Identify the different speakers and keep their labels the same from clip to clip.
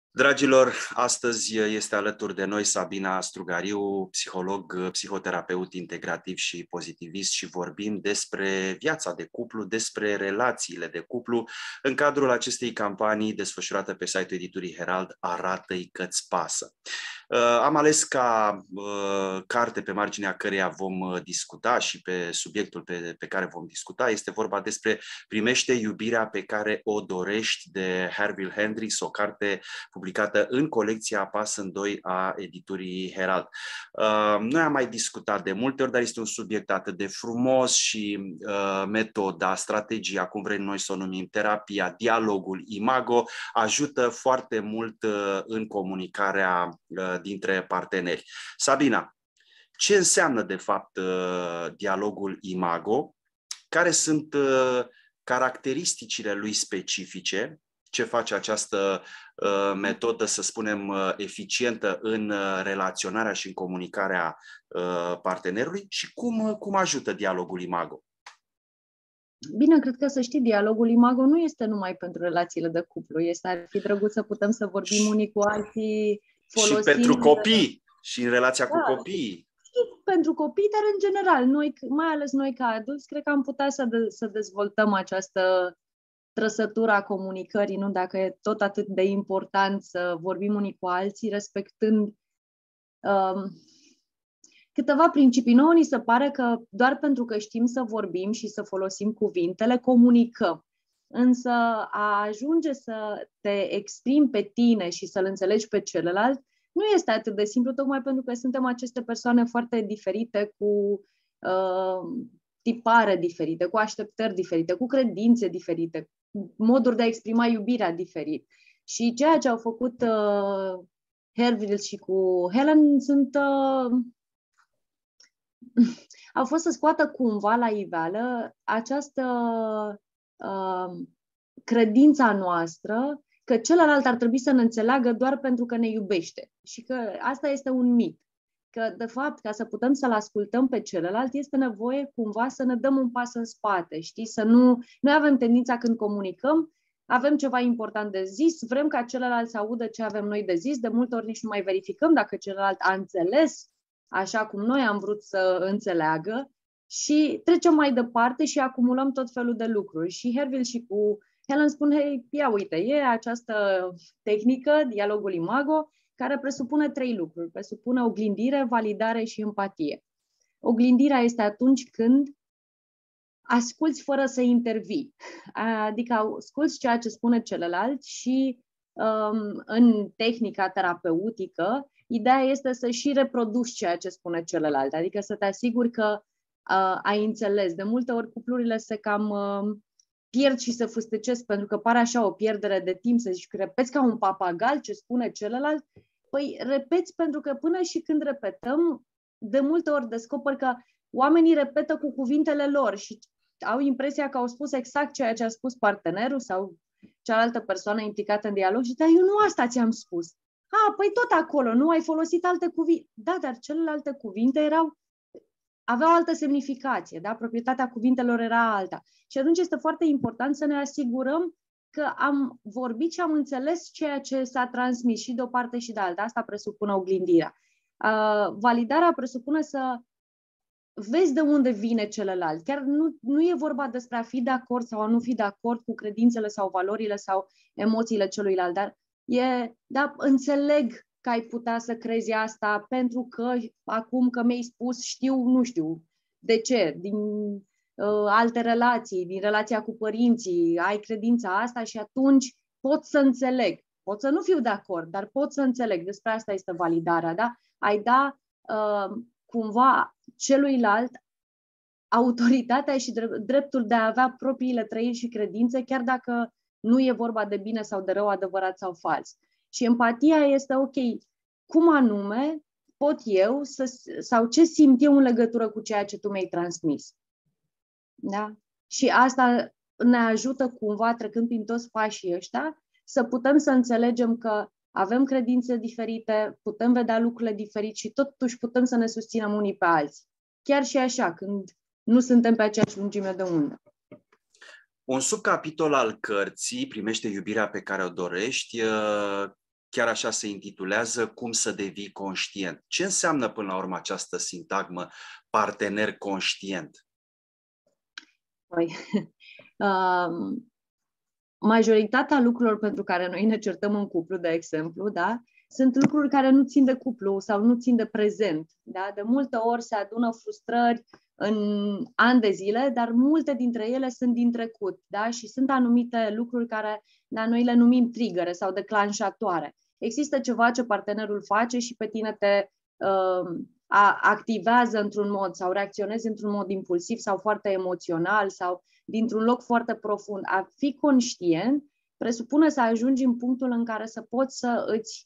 Speaker 1: Dragilor, astăzi este alături de noi Sabina Strugariu, psiholog, psihoterapeut integrativ și pozitivist și vorbim despre viața de cuplu, despre relațiile de cuplu în cadrul acestei campanii desfășurate pe site-ul editurii Herald, Arată-i că-ți pasă. Am ales ca carte pe marginea căreia vom discuta și pe subiectul pe care vom discuta. Este vorba despre Primește iubirea pe care o dorești de Harville Hendricks, o carte publicată în colecția Pas în Doi a editurii Herald. Noi am mai discutat de multe ori, dar este un subiect atât de frumos și metoda, strategia, cum vrem noi să o numim, terapia, dialogul, imago, ajută foarte mult în comunicarea dintre parteneri. Sabina, ce înseamnă de fapt dialogul imago? Care sunt caracteristicile lui specifice? Ce face această metodă, să spunem, eficientă în relaționarea și în comunicarea partenerului și cum ajută dialogul imago?
Speaker 2: Bine, cred că să știi, dialogul imago nu este numai pentru relațiile de cuplu. Ar fi drăguț să putem să vorbim unii cu alții folosind...
Speaker 1: Și pentru copii, și în relația cu copiii.
Speaker 2: Și pentru copii, dar în general, noi, mai ales noi ca adulți, cred că am putea să dezvoltăm această trăsătură a comunicării, nu? Dacă e tot atât de important să vorbim unii cu alții, respectând câteva principii. Nouă ni se pare că doar pentru că știm să vorbim și să folosim cuvintele, comunicăm. Însă a ajunge să te exprimi pe tine și să-l înțelegi pe celălalt nu este atât de simplu, tocmai pentru că suntem aceste persoane foarte diferite, cu tipare diferite, cu așteptări diferite, cu credințe diferite, moduri de a exprima iubirea diferit. Și ceea ce au făcut Harville și cu Helen au fost să scoată cumva la iveală această credința noastră că celălalt ar trebui să ne înțeleagă doar pentru că ne iubește. Și că asta este un mit. Că, de fapt, ca să putem să-l ascultăm pe celălalt, este nevoie cumva să ne dăm un pas în spate, știi? Să nu... Noi avem tendința când comunicăm, avem ceva important de zis, vrem ca celălalt să audă ce avem noi de zis, de multe ori nici nu mai verificăm dacă celălalt a înțeles așa cum noi am vrut să înțeleagă și trecem mai departe și acumulăm tot felul de lucruri. Și Harville și cu Helen spun, hei, ia uite, e această tehnică, dialogul imago, care presupune 3 lucruri. Presupune oglindire, validare și empatie. Oglindirea este atunci când asculți fără să intervii. Adică asculți ceea ce spune celălalt și în tehnica terapeutică, ideea este să și reproduci ceea ce spune celălalt. Adică să te asiguri că ai înțeles. De multe ori cuplurile se cam pierd și se fustecesc pentru că pare așa o pierdere de timp să zici că repeți ca un papagal ce spune celălalt. Păi repeți pentru că până și când repetăm, de multe ori descoperi că oamenii repetă cu cuvintele lor și au impresia că au spus exact ceea ce a spus partenerul sau cealaltă persoană implicată în dialog și eu nu asta ți-am spus. Păi tot acolo, nu ai folosit alte cuvinte. Da, dar celelalte cuvinte aveau altă semnificație, da? Proprietatea cuvintelor era alta. Și atunci este foarte important să ne asigurăm că am vorbit și am înțeles ceea ce s-a transmis și de o parte și de alta. Asta presupune oglindirea. Validarea presupune să vezi de unde vine celălalt. Chiar nu e vorba despre a fi de acord sau a nu fi de acord cu credințele sau valorile sau emoțiile celuilalt, dar înțeleg că ai putea să crezi asta pentru că acum că mi-ai spus nu știu de ce, din alte relații, din relația cu părinții, ai credința asta și atunci pot să înțeleg. Pot să nu fiu de acord, dar pot să înțeleg. Despre asta este validarea, da? Ai da cumva celuilalt autoritatea și dreptul de a avea propriile trăiri și credințe, chiar dacă nu e vorba de bine sau de rău, adevărat sau fals. Și empatia este, ok, cum anume pot eu sau ce simt eu în legătură cu ceea ce tu mi-ai transmis. Da? Și asta ne ajută cumva, trecând prin toți pașii ăștia, să putem să înțelegem că avem credințe diferite, putem vedea lucrurile diferit și totuși putem să ne susținem unii pe alții. Chiar și așa, când nu suntem pe aceeași lungime de undă.
Speaker 1: Un subcapitol al cărții, Primește iubirea pe care o dorești, chiar așa se intitulează, Cum să devii conștient. Ce înseamnă până la urmă această sintagmă partener conștient?
Speaker 2: Păi, majoritatea lucrurilor pentru care noi ne certăm în cuplu, de exemplu, da, sunt lucruri care nu țin de cuplu sau nu țin de prezent. Da? De multe ori se adună frustrări în ani de zile, dar multe dintre ele sunt din trecut. Da? Și sunt anumite lucruri care noi le numim trigger sau declanșatoare. Există ceva ce partenerul face și pe tine te activează într-un mod sau reacționezi într-un mod impulsiv sau foarte emoțional sau dintr-un loc foarte profund. A fi conștient presupune să ajungi în punctul în care să poți să îți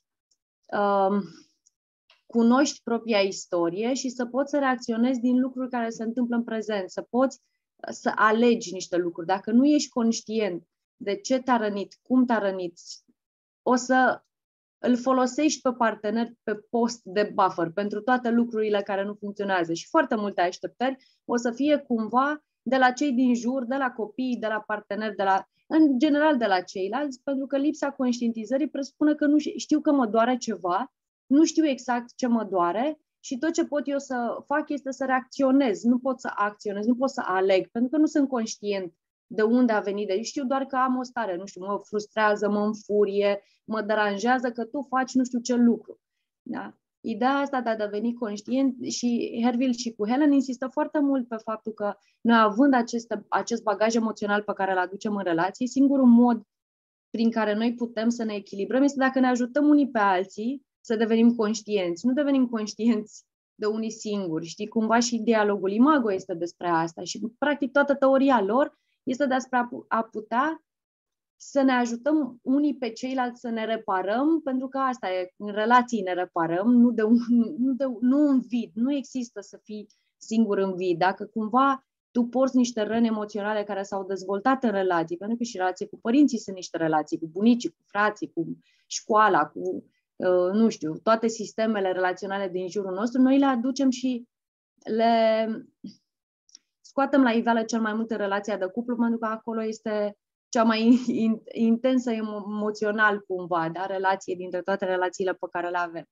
Speaker 2: cunoști propria istorie și să poți să reacționezi din lucruri care se întâmplă în prezent, să poți să alegi niște lucruri. Dacă nu ești conștient de ce te-a rănit, cum te-a rănit, o să îl folosești pe partener pe post de buffer pentru toate lucrurile care nu funcționează și foarte multe așteptări o să fie cumva de la cei din jur, de la copii, de la parteneri, în general de la ceilalți, pentru că lipsa conștientizării presupune că nu știu că mă doare ceva, nu știu exact ce mă doare și tot ce pot eu să fac este să reacționez, nu pot să acționez, nu pot să aleg, pentru că nu sunt conștient de unde a venit. Deci știu doar că am o stare, nu știu, mă frustrează, mă înfurie, mă deranjează că tu faci nu știu ce lucru. Da? Ideea asta de a deveni conștient și Hervil și cu Helen insistă foarte mult pe faptul că noi având acest bagaj emoțional pe care îl aducem în relație, singurul mod prin care noi putem să ne echilibrăm este dacă ne ajutăm unii pe alții să devenim conștienți. Nu devenim conștienți de unii singuri. Știi, cumva și dialogul Imago este despre asta și practic toată teoria lor este despre a putea să ne ajutăm unii pe ceilalți să ne reparăm, pentru că asta e, în relații ne reparăm, nu în vid. Nu există să fii singur în vid. Dacă cumva tu porți niște răni emoționale care s-au dezvoltat în relații, pentru că și relații cu părinții sunt niște relații, cu bunicii, cu frații, cu școala, cu, nu știu, toate sistemele relaționale din jurul nostru, noi le aducem și le scoatem la iveală cel mai mult în relația de cuplu, pentru că acolo este cea mai intensă emoțional cumva, da? Relație dintre toate relațiile pe care le avem.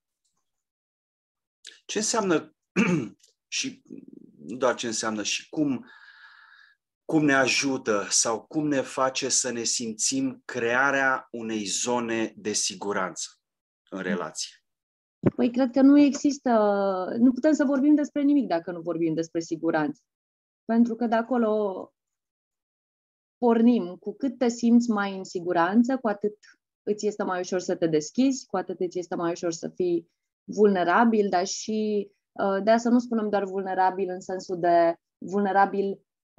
Speaker 1: Ce înseamnă și nu doar ce înseamnă, și cum ne ajută sau cum ne face să ne simțim crearea unei zone de siguranță în relație?
Speaker 2: Păi cred că nu putem să vorbim despre nimic dacă nu vorbim despre siguranță. Pentru că de acolo pornim. Cu cât te simți mai în siguranță, cu atât îți este mai ușor să te deschizi, cu atât îți este mai ușor să fii vulnerabil, dar și de asta nu spunem doar vulnerabil în sensul de vulnerabil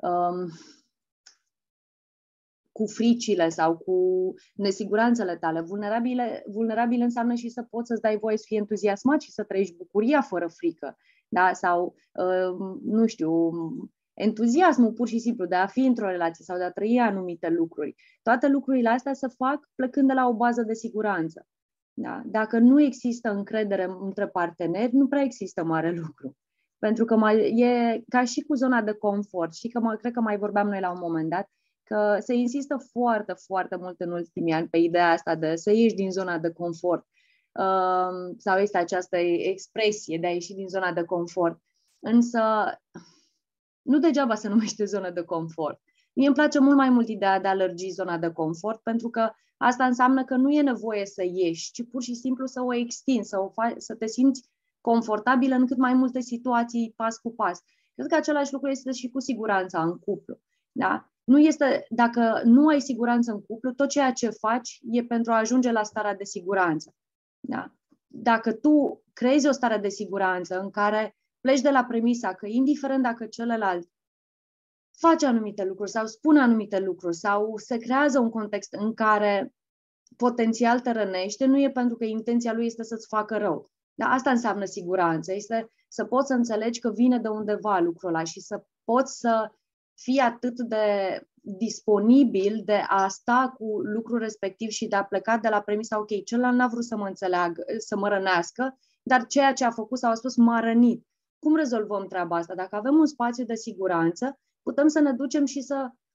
Speaker 2: cu fricile sau cu nesiguranțele tale. Vulnerabil înseamnă și să poți să-ți dai voie să fii entuziasmat și să trăiești bucuria fără frică. Da? Sau, nu știu, entuziasmul pur și simplu de a fi într-o relație sau de a trăi anumite lucruri. Toate lucrurile astea se fac plecând de la o bază de siguranță. Da? Dacă nu există încredere între parteneri, nu prea există mare lucru. Pentru că e ca și cu zona de confort. Și cred că mai vorbeam noi la un moment dat, că se insistă foarte, foarte mult în ultimii ani pe ideea asta de să ieși din zona de confort. Sau este această expresie de a ieși din zona de confort. Însă nu degeaba se numește zonă de confort. Mie îmi place mult mai mult ideea de a lărgi zona de confort, pentru că asta înseamnă că nu e nevoie să ieși, ci pur și simplu să o extinzi, să te simți confortabil în cât mai multe situații, pas cu pas. Cred că același lucru este și cu siguranța în cuplu. Da? Dacă nu ai siguranță în cuplu, tot ceea ce faci e pentru a ajunge la starea de siguranță. Da? Dacă tu creezi o stare de siguranță în care pleci de la premisa că, indiferent dacă celălalt face anumite lucruri sau spune anumite lucruri sau se creează un context în care potențial te rănește, nu e pentru că intenția lui este să-ți facă rău. Dar asta înseamnă siguranță, este să poți să înțelegi că vine de undeva lucrul ăla și să poți să fii atât de disponibil de a sta cu lucrul respectiv și de a pleca de la premisa, ok, celălalt n-a vrut să mă înțeleagă, să mă rănească, dar ceea ce a făcut sau a spus m-a rănit. Cum rezolvăm treaba asta? Dacă avem un spațiu de siguranță, putem să ne ducem și să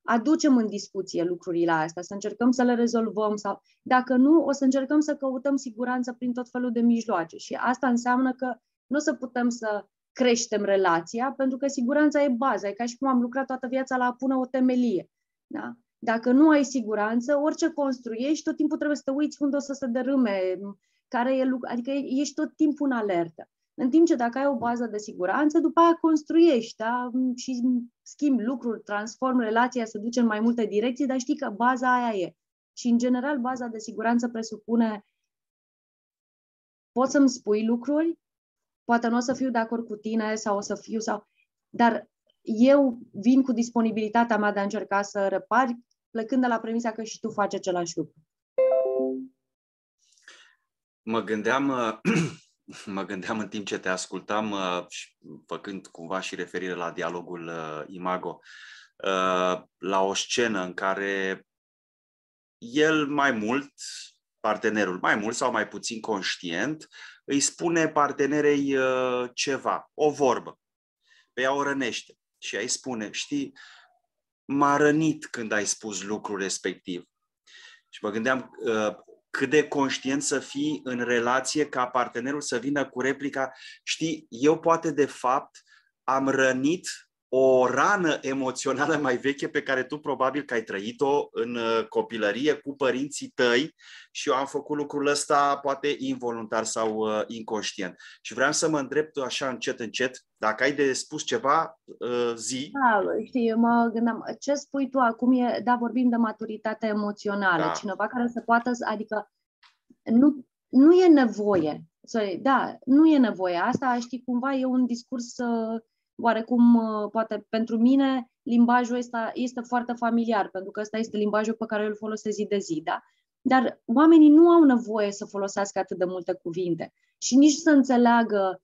Speaker 2: aducem în discuție lucrurile astea, să încercăm să le rezolvăm sau, dacă nu, o să încercăm să căutăm siguranță prin tot felul de mijloace. Și asta înseamnă că nu o să putem să creștem relația, pentru că siguranța e baza. E ca și cum am lucrat toată viața la a pune o temelie. Da? Dacă nu ai siguranță, orice construiești, tot timpul trebuie să te uiți unde o să se dărâme, adică ești tot timpul în alertă. În timp ce dacă ai o bază de siguranță, după aia construiești, da? Și schimbi lucruri, transformi relația, se duce în mai multe direcții, dar știi că baza aia e. Și, în general, baza de siguranță presupune poți să-mi spui lucruri, poate nu o să fiu de acord cu tine sau o să fiu, dar eu vin cu disponibilitatea mea de a încerca să repari, plecând de la premisa că și tu faci același lucru.
Speaker 1: Mă gândeam în timp ce te ascultam, făcând cumva și referire la dialogul Imago, la o scenă în care partenerul mai mult sau mai puțin conștient, îi spune partenerei ceva, o vorbă, pe ea o rănește și ea îi spune, știi, m-a rănit când ai spus lucrul respectiv. Și mă gândeam cât de conștient să fii în relație ca partenerul să vină cu replica, știi, eu poate de fapt am rănit o rană emoțională mai veche pe care tu probabil că ai trăit-o în copilărie cu părinții tăi și eu am făcut lucrul ăsta poate involuntar sau inconștient. Și vreau să mă întreb așa încet, dacă ai de spus ceva, zi.
Speaker 2: Da, știi, eu mă gândeam, ce spui tu acum e, da, vorbim de maturitate emoțională,
Speaker 1: Da.
Speaker 2: Cineva care să poată, adică nu e nevoie, nu e nevoie, asta știi, cumva e un discurs oarecum, poate pentru mine, limbajul ăsta este foarte familiar, pentru că ăsta este limbajul pe care îl folosesc zi de zi, da? Dar oamenii nu au nevoie să folosească atât de multe cuvinte și nici să înțeleagă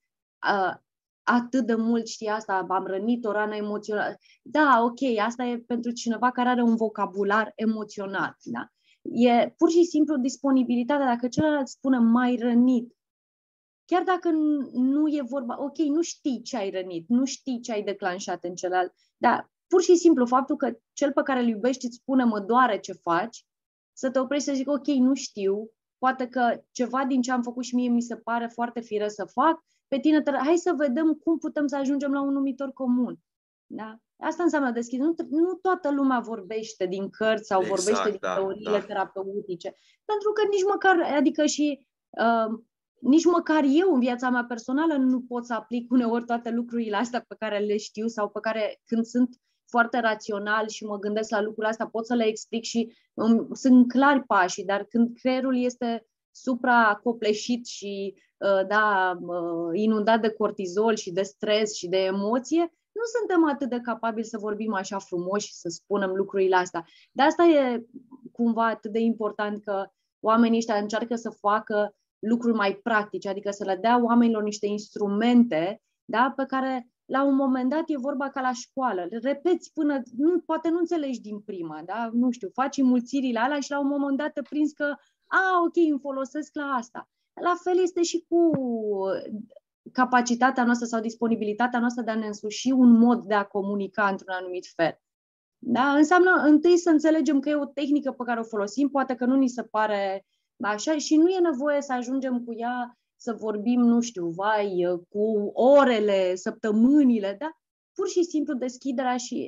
Speaker 2: atât de mult, știi, asta, am rănit o rană emoțională. Da, ok, asta e pentru cineva care are un vocabular emoțional, da? E pur și simplu disponibilitatea, dacă celălalt spune mai rănit, chiar dacă nu e vorba, ok, nu știi ce ai rănit, nu știi ce ai declanșat în celălalt, dar pur și simplu faptul că cel pe care îl iubești îți spune mă doare ce faci, să te oprești să zic ok, nu știu, poate că ceva din ce am făcut și mie mi se pare foarte firesc să fac, pe tine, hai să vedem cum putem să ajungem la un numitor comun. Da? Asta înseamnă deschis. Nu toată lumea vorbește din cărți sau vorbește din teoriile terapeutice, pentru că nici măcar, adică și nici măcar eu în viața mea personală nu pot să aplic uneori toate lucrurile astea pe care le știu sau pe care când sunt foarte rațional și mă gândesc la lucrurile astea pot să le explic și sunt clari pașii, dar când creierul este supracopleșit și inundat de cortizol și de stres și de emoție, nu suntem atât de capabili să vorbim așa frumos și să spunem lucrurile astea. De asta e cumva atât de important că oamenii ăștia încearcă să facă lucruri mai practice, adică să le dea oamenilor niște instrumente, da, pe care la un moment dat e vorba ca la școală. Le repeți până, poate nu înțelegi din prima, da? Nu știu, faci înmulțirile alea și la un moment dat te prinzi că ok, îmi folosesc la asta. La fel este și cu capacitatea noastră sau disponibilitatea noastră de a ne însuși un mod de a comunica într-un anumit fel. Da? Înseamnă întâi să înțelegem că e o tehnică pe care o folosim, poate că nu ni se pare așa și nu e nevoie să ajungem cu ea să vorbim, nu știu, cu orele, săptămânile, da? Pur și simplu deschiderea și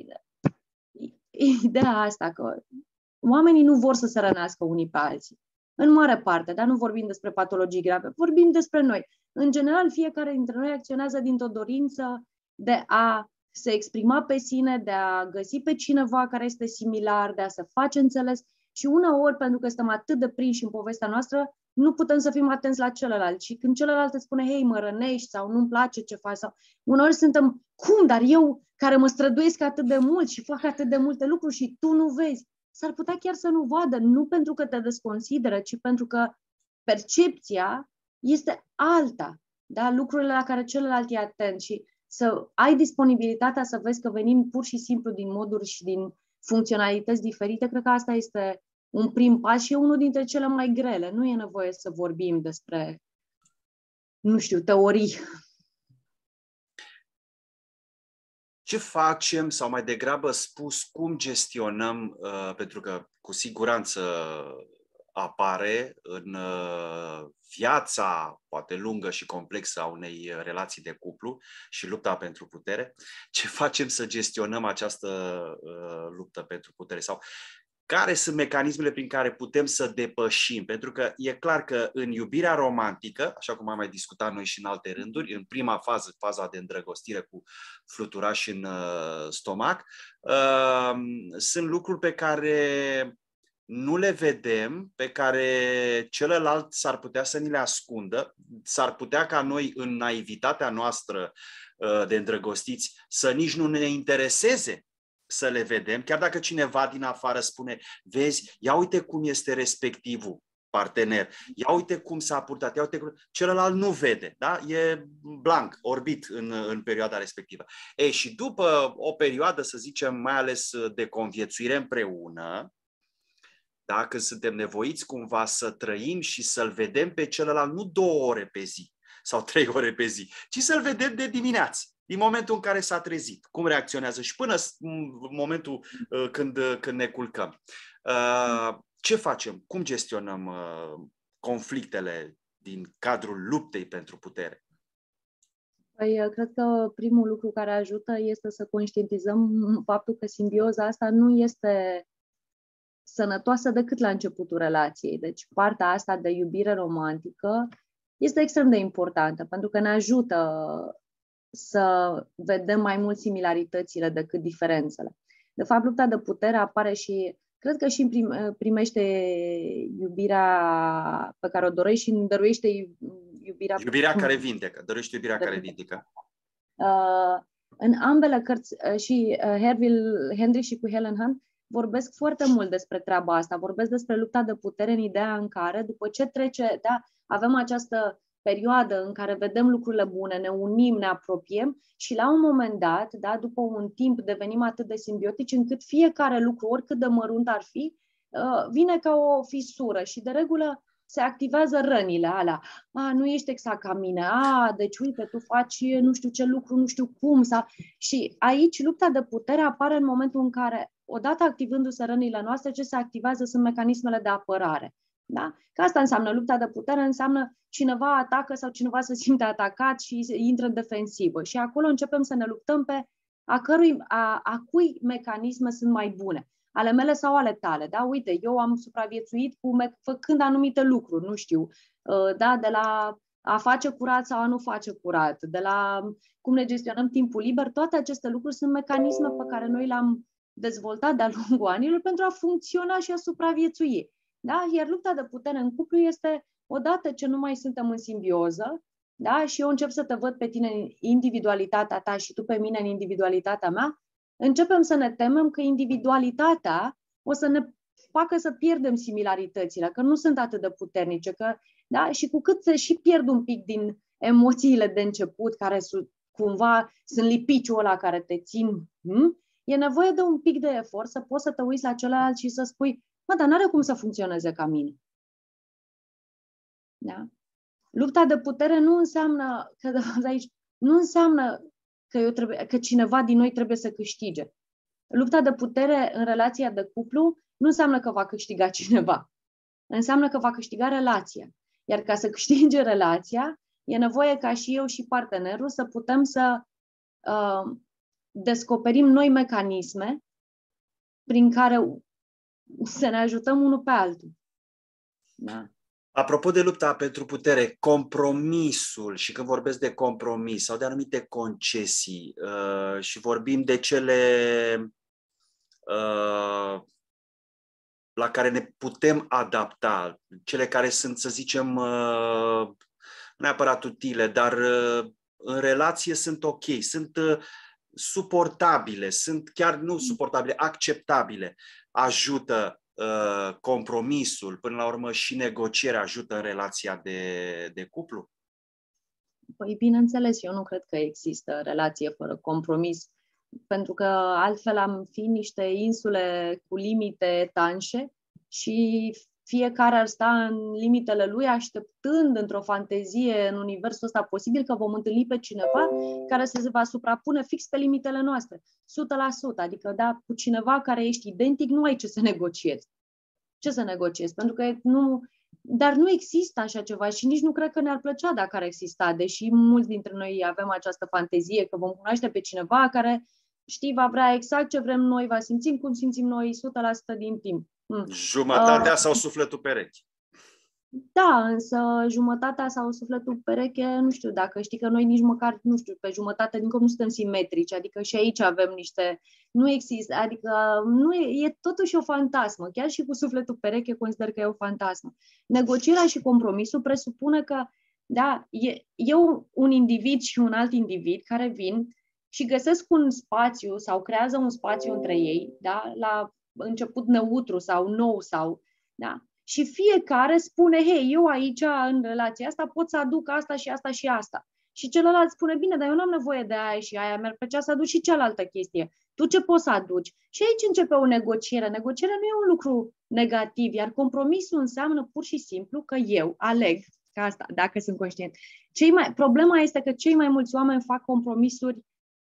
Speaker 2: ideea asta că oamenii nu vor să se rănească unii pe alții. În mare parte, dar nu vorbim despre patologii grave, vorbim despre noi. În general, fiecare dintre noi acționează dintr-o dorință de a se exprima pe sine, de a găsi pe cineva care este similar, de a se face înțeles și uneori, pentru că suntem atât de prinși în povestea noastră, nu putem să fim atenți la celălalt. Și când celălalt îți spune, hei, mă rănești sau nu-mi place ce faci, sau uneori suntem, cum, dar eu care mă străduiesc atât de mult și fac atât de multe lucruri și tu nu vezi. S-ar putea chiar să nu vadă, nu pentru că te desconsideră, ci pentru că percepția este alta, da? Lucrurile la care celălalt e atent și să ai disponibilitatea să vezi că venim pur și simplu din moduri și din funcționalități diferite, cred că asta este un prim pas și e unul dintre cele mai grele. Nu e nevoie să vorbim despre, nu știu, teorii.
Speaker 1: Ce facem, sau mai degrabă spus, cum gestionăm, pentru că cu siguranță apare în viața poate lungă și complexă a unei relații de cuplu și lupta pentru putere, ce facem să gestionăm această luptă pentru putere? Sau care sunt mecanismele prin care putem să depășim? Pentru că e clar că în iubirea romantică, așa cum am mai discutat noi și în alte rânduri, în prima fază, faza de îndrăgostire cu fluturași în stomac, sunt lucruri pe care nu le vedem, pe care celălalt s-ar putea să ni le ascundă, s-ar putea ca noi, în naivitatea noastră de îndrăgostiți, să nici nu ne intereseze să le vedem, chiar dacă cineva din afară spune, vezi, ia uite cum este respectivul partener, ia uite cum s-a purtat, ia uite cum... Celălalt nu vede, da? E blank, orbit în perioada respectivă. Ei, și după o perioadă, să zicem, mai ales de conviețuire împreună, da? Când suntem nevoiți cumva să trăim și să-l vedem pe celălalt nu 2 ore pe zi sau 3 ore pe zi, ci să-l vedem de dimineață, din momentul în care s-a trezit, cum reacționează și până în momentul când ne culcăm. Ce facem? Cum gestionăm conflictele din cadrul luptei pentru putere?
Speaker 2: Păi, cred că primul lucru care ajută este să conștientizăm faptul că simbioza asta nu este sănătoasă decât la începutul relației. Deci partea asta de iubire romantică este extrem de importantă, pentru că ne ajută să vedem mai mult similaritățile decât diferențele. De fapt, lupta de putere apare și, cred că și primește iubirea pe care o dorești și dăruiește
Speaker 1: iubirea care vindecă, dăruiește iubirea care vindecă.
Speaker 2: În ambele cărți, și Hendrich și cu Helen Hunt, vorbesc foarte mult despre treaba asta, vorbesc despre lupta de putere în ideea în care, după ce trece, da, avem această perioadă în care vedem lucrurile bune, ne unim, ne apropiem și la un moment dat, da, după un timp, devenim atât de simbiotici încât fiecare lucru, oricât de mărunt ar fi, vine ca o fisură și de regulă se activează rănile alea. Nu ești exact ca mine, deci uite, tu faci nu știu ce lucru, nu știu cum. Și aici lupta de putere apare în momentul în care, odată activându-se rănile noastre, ce se activează sunt mecanismele de apărare. Da? Că asta înseamnă lupta de putere, înseamnă cineva atacă sau cineva se simte atacat și intră în defensivă. Și acolo începem să ne luptăm pe a cui mecanisme sunt mai bune. Ale mele sau ale tale, da? Uite, eu am supraviețuit făcând anumite lucruri, nu știu, da? De la a face curat sau a nu face curat, de la cum ne gestionăm timpul liber, toate aceste lucruri sunt mecanisme pe care noi le-am dezvoltat de-a lungul anilor pentru a funcționa și a supraviețui. Da? Iar lupta de putere în cuplu este odată ce nu mai suntem în simbioză, da? Și eu încep să te văd pe tine în individualitatea ta și tu pe mine în individualitatea mea, începem să ne temem că individualitatea o să ne facă să pierdem similaritățile, că nu sunt atât de puternice. Da? Și cu cât se și pierd un pic din emoțiile de început, care cumva sunt lipiciul ăla care te țin, e nevoie de un pic de efort să poți să te uiți la celălalt și să spui, dar n-are cum să funcționeze ca mine. Da? Lupta de putere nu înseamnă că aici nu înseamnă că cineva din noi trebuie să câștige. Lupta de putere în relația de cuplu nu înseamnă că va câștiga cineva. Înseamnă că va câștiga relația. Iar ca să câștige relația, e nevoie ca și eu și partenerul să putem să descoperim noi mecanisme prin care să ne ajutăm unul pe altul. Da?
Speaker 1: Apropo de lupta pentru putere, compromisul, și când vorbesc de compromis sau de anumite concesii și vorbim de cele la care ne putem adapta, cele care sunt, să zicem, nu neapărat utile, dar în relație sunt ok, sunt suportabile, sunt chiar nu suportabile, acceptabile, ajută compromisul, până la urmă și negocierea ajută în relația de cuplu?
Speaker 2: Păi, bineînțeles, eu nu cred că există relație fără compromis, pentru că altfel am fi niște insule cu limite etanșe și fiecare ar sta în limitele lui, așteptând într-o fantezie, în universul ăsta posibil, că vom întâlni pe cineva care se va suprapune fix pe limitele noastre. 100%. Adică, da, cu cineva care ești identic, nu ai ce să negociezi. Ce să negociezi? Pentru că nu... Dar nu există așa ceva și nici nu cred că ne-ar plăcea dacă ar exista, deși mulți dintre noi avem această fantezie că vom cunoaște pe cineva care, știi, va vrea exact ce vrem noi, va simți cum simțim noi 100% din timp.
Speaker 1: Jumătatea sau sufletul perechi.
Speaker 2: Da, însă jumătatea sau sufletul pereche, nu știu, dacă știi că noi nici măcar, nu știu, pe jumătate din corp nu suntem simetrici, adică și aici avem niște, nu există, adică nu e totuși o fantasmă, chiar și cu sufletul pereche consider că e o fantasmă. Negocierea și compromisul presupune că, da, e un individ și un alt individ care vin și găsesc un spațiu sau creează un spațiu între ei, da, la început neutru sau nou sau, da, și fiecare spune, hei, eu aici, în relația asta, pot să aduc asta și asta și asta. Și celălalt spune, bine, dar eu nu am nevoie de aia și aia, mi-ar plăcea să aduc și cealaltă chestie. Tu ce poți să aduci? Și aici începe o negociere. Negocierea nu e un lucru negativ, iar compromisul înseamnă pur și simplu că eu aleg ca asta, dacă sunt conștient. Problema este că cei mai mulți oameni fac compromisuri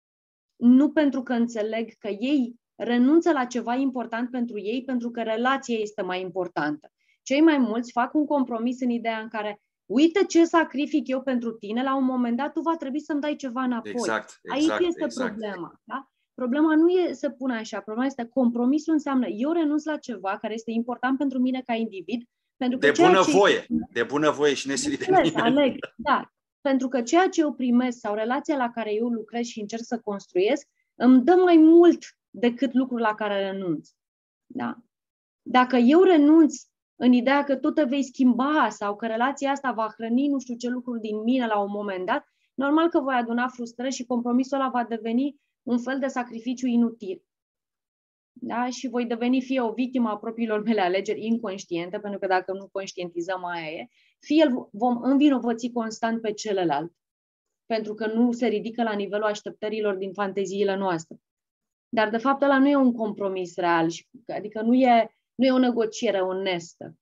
Speaker 2: nu pentru că înțeleg că ei renunță la ceva important pentru ei, pentru că relația este mai importantă. Cei mai mulți fac un compromis în ideea în care uite ce sacrific eu pentru tine, la un moment dat tu va trebui să-mi dai ceva înapoi.
Speaker 1: Exact.
Speaker 2: Aici este problema. Da? Problema nu e să pun așa, problema este compromisul înseamnă eu renunț la ceva care este important pentru mine ca individ. Pentru că
Speaker 1: de bunăvoie și nesilit de nimeni.
Speaker 2: Aleg, da. Pentru că ceea ce eu primesc sau relația la care eu lucrez și încerc să construiesc îmi dă mai mult decât lucrul la care renunț. Da? Dacă eu renunț în ideea că tu te vei schimba sau că relația asta va hrăni nu știu ce lucruri din mine la un moment dat, normal că voi aduna frustrări și compromisul ăla va deveni un fel de sacrificiu inutil. Da? Și voi deveni fie o victimă a propriilor mele alegeri inconștiente, pentru că dacă nu conștientizăm aia e, fie vom învinovăți constant pe celălalt, pentru că nu se ridică la nivelul așteptărilor din fanteziile noastre. Dar de fapt ăla nu e un compromis real, adică nu e o negociere onestă.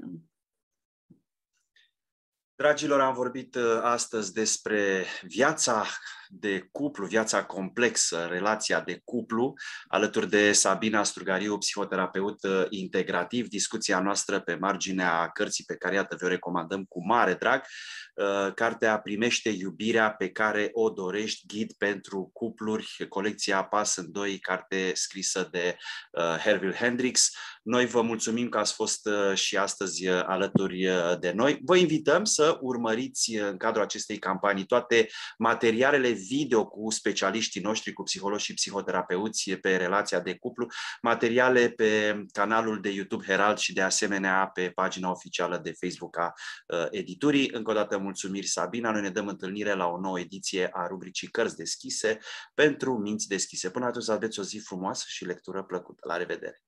Speaker 1: Dragilor, am vorbit astăzi despre viața de cuplu, viața complexă, relația de cuplu, alături de Sabina Strugariu, psihoterapeut integrativ. Discuția noastră pe marginea cărții pe care, iată, vă recomandăm cu mare drag. Cartea Primește iubirea pe care o dorești, ghid pentru cupluri, colecția Pas în Doi, carte scrisă de Hervil Hendricks. Noi vă mulțumim că ați fost și astăzi alături de noi. Vă invităm să urmăriți în cadrul acestei campanii toate materialele video cu specialiștii noștri, cu psihologi și psihoterapeuți pe relația de cuplu, materiale pe canalul de YouTube Herald și de asemenea pe pagina oficială de Facebook a editurii. Încă o dată mulțumiri, Sabina. Noi ne dăm întâlnire la o nouă ediție a rubricii Cărți deschise pentru minți deschise. Până atunci, să aveți o zi frumoasă și lectură plăcută. La revedere!